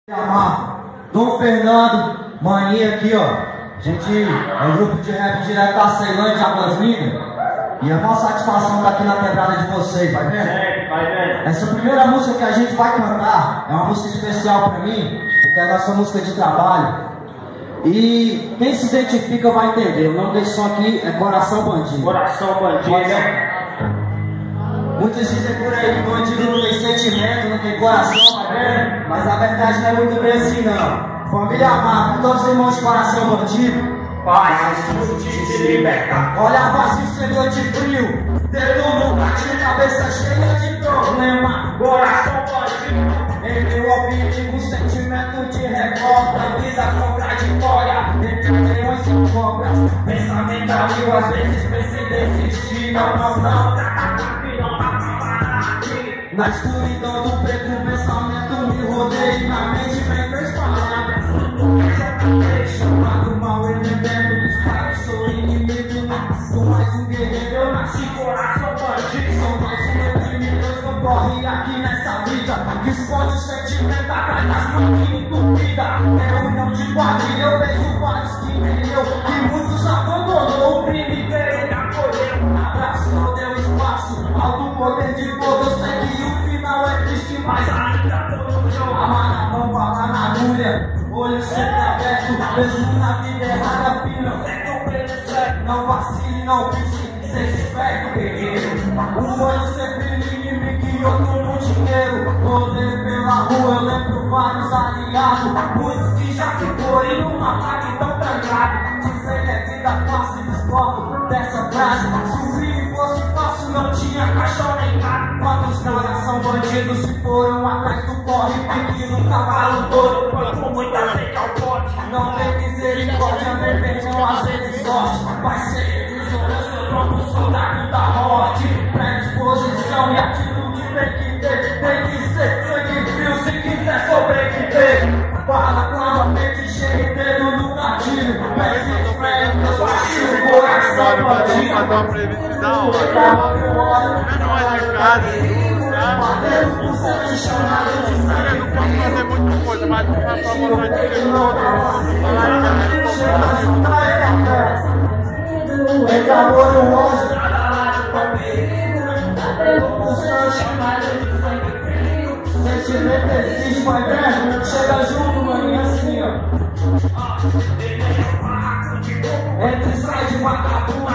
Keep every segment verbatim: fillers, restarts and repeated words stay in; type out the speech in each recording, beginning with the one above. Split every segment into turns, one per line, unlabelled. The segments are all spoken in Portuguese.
Amar, Dom Fernando, maninha aqui, ó. A gente é um grupo de rap direto da Ceilândia, Águas Lindas. E é uma satisfação estar aqui na quebrada de vocês, vai vendo?
É, vai vendo.
Essa primeira música que a gente vai cantar é uma música especial pra mim, porque é a nossa música de trabalho. E quem se identifica vai entender. O nome desse som aqui é Coração Bandido.
Coração Bandido.
Muitos dizem por aí que bandido não tem sentimento, não tem coração, vai vendo? Mas a verdade não é muito bem assim, não. Família amada, todos os irmãos de coração bandido.
Paz, justiça e liberdade.
Olha a vazio, sem noite frio. Dedo no gatilho, cabeça cheia de problema.
Coração bandido.
Entre o objetivo, sentimento de revolta, vida contraditória, entre leões e cobras. Pensamento amigo, às vezes pensa em desistir. Não, não, não, na escuridão do preto, o pensamento me rodeia. Na mente vem três palavras. Chamado mal elemento, disparo, sou inimigo. Sou mais um guerreiro, eu nasci coração bandido. Sou mais um inimigo, eu não corre aqui nessa vida. Que esconde o sentimento atrás das mãos entupidas. É união de quadrilha, eu vejo vários que nem eu. Que muitos abandonou, o crime veio e acolheu. Abraço, não deu espaço, alto poder de fogo. Eu sei que o final é triste, mas ainda tô no jogo. Amar na mão, bala na agulha, olho sempre aberto. Mesmo na vida errada, filho, não vacile, não pise, seja esperto, guerreiro. Um olho sempre no inimigo e outro no dinheiro. Rodei pela rua, eu lembro vários aliados. Muitos que já se foram numa placa tão trancada. Dizer é vida fácil, discordo dessa frase. Se o crime fosse fácil, não tinha caixão nem nada. Quantos coração bandidos se foram atrás do corre, pedindo um cavalo todo, com muita sede ao pote. Não tem misericórdia, nem perdão, às vezes sorte. Vai ser ilusão, eu sou tronco, soldado da morte. Predisposição e atitude tem que ter, tem que ser sangue frio se quiser sobreviver. Fala com a mente cheia e dedo no gatilho. Pede fé, meus baixos, coração bandido.
Fazer uma playlist da hora. Menor de casa.
Batendo por sangue, chamado de sangue.
Eu não posso fazer muita coisa, mas eu faço a vontade de ter todo.
Entre amor e ódio, sentimento existe, vai vendo? Chega junto, maninha, assim, ó. Entre sai de vagabundo,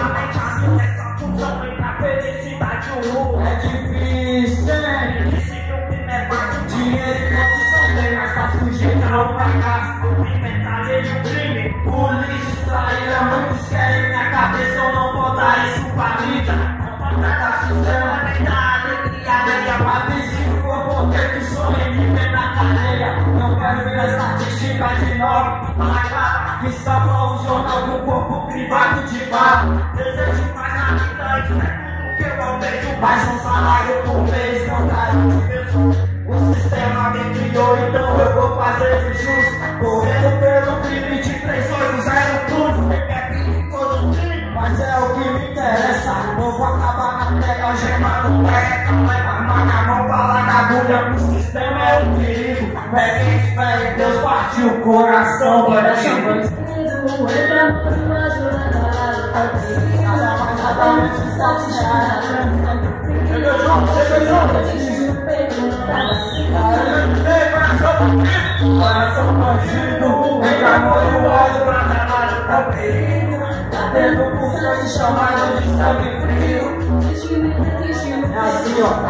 é difícil, hein? Dinheiro e condição tem, mas tá sujeito ao fracasso. Mentaleiro o crime, polícia traíra. Muitos querem minha cabeça, eu não vou dar isso pra vida. Não vou tratar sistema nem da alegria alheia. Mas se for, vou ter que sobreviver na cadeia. Não quero ver a estatística de nove. Mas que estava o jornal do corpo privado de barro. Desejo mais na vida, isso é tudo que eu almejo. Mais um salário por mês, não quero de pessoa. O sistema me criou, então eu vou fazer o justo. Correndo pelo crime de três oito zero tudo. É perigoso, mas é o que me interessa. Eu vou acabar na terra, algemado no pé. Arma na mão, bala na agulha. O sistema é um perigo. Peguei fé em Deus, partiu o coração. Bandido. Nada mais, nada menos satisfeito. Chega junto, chega junto. Coração bandido, entre amor e ódio, pra trabalho pra perigo. Batendo por sangue, chamado de sangue frio. É assim, ó.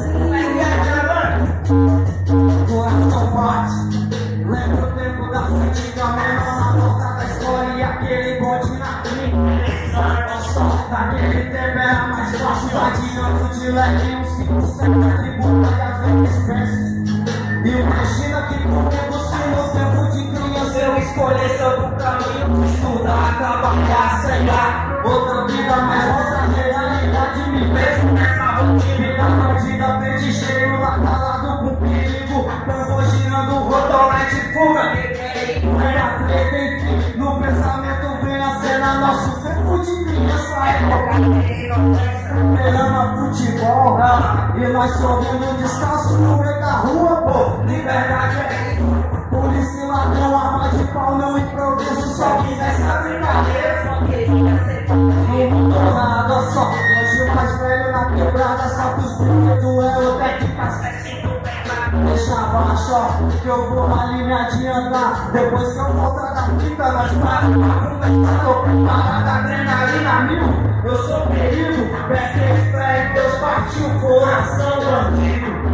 Coração bate. Lembra o tempo da antiga menor na porta da escola e aquele bonde na trinca. Daquele tempo era mais fácil, adiante de leve uns cinco segundos de boca e às vezes pensa. E imagina que comigo, se no tempo de criança eu escolhesse outro caminho, estudar, trabalhar, sei lá, outra vida, mas outra realidade me fez nessa rotina da bandida, peixe cheio lá calado com perigo, tambor girando, rotolete, fuga. Era treta, enfim, no pensamento vem a cena, nosso tempo de criança, época esperando futebol, e nós sorrindo descalço no meio da rua, pô, liberdade é isso. com arma de pau no improviso, só que nessa brincadeira só queria ser não mudou nada só. Hoje o mais velho na quebrada, só que os brinquedos é o técnicas. Deixa abaixo, que eu vou ali me adiantar. Depois que eu voltar da fita, nós para. Tô preparado, adrenalina mil. Eu sou perigo, back and Deus partiu o coração bandido.